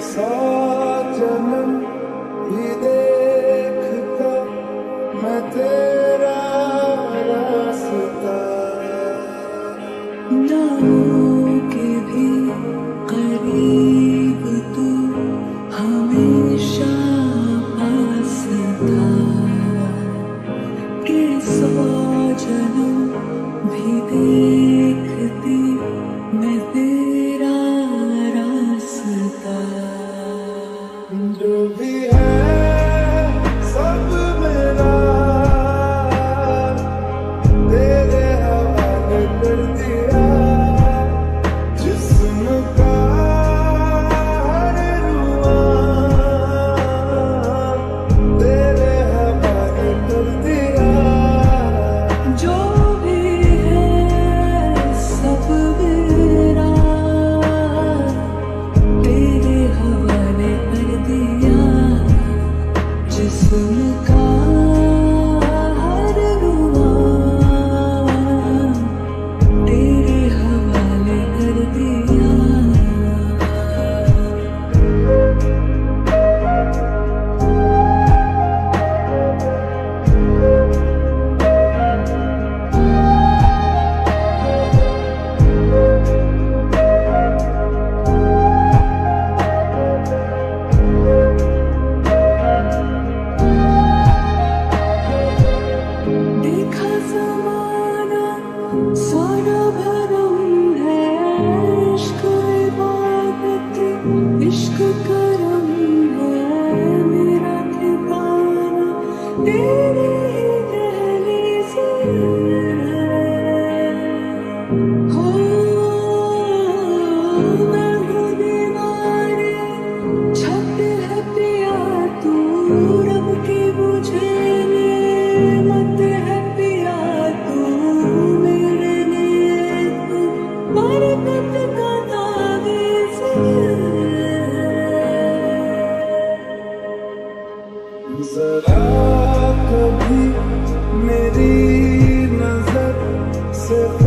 सौ जन्म भी देखता मैं तेरा रास्ता, नामों के भी करीब तू हमेशा पास था, कि सौ जन्म भी देखती मैं तेरा रास्ता। जो भी है सब मेरा तेरे हवाले कर दिया, जिस्म का हर रुआं तेरे हवाले कर दिया। जो भी है सब मेरा तेरे हवाले कर दिया, जिस्म का हर रुआं तेरे हवाले कर दिया। देखा ज़माना सारा भरम है, इश्क इबादत इश्क करम है, मेरा ठिकाना तेरी ही दहलीज़ है। हो मैं हूँ दीवारे छत है पिया तू, रब की मुझे नेमत है पिया तू, मेरे लिए तू बरकत का तावीज़ है। जरा कभी मेरी नजर से